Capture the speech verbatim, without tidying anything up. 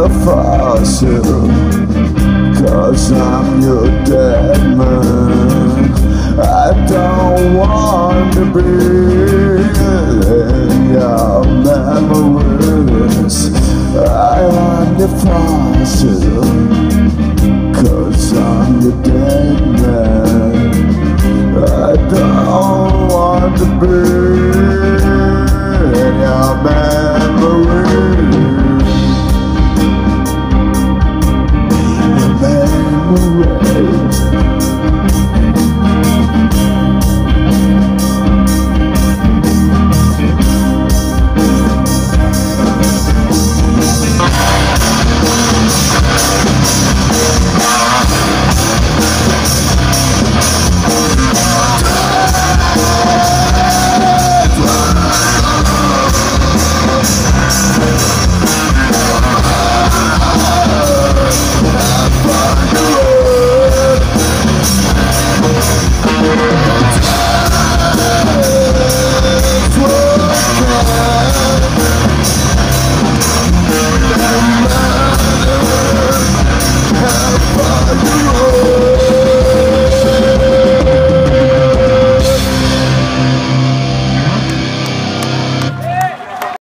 the fossil, 'cause I'm your dead man. I don't want to be in your memories. I am the fossil, 'cause I'm your dead man. I don't want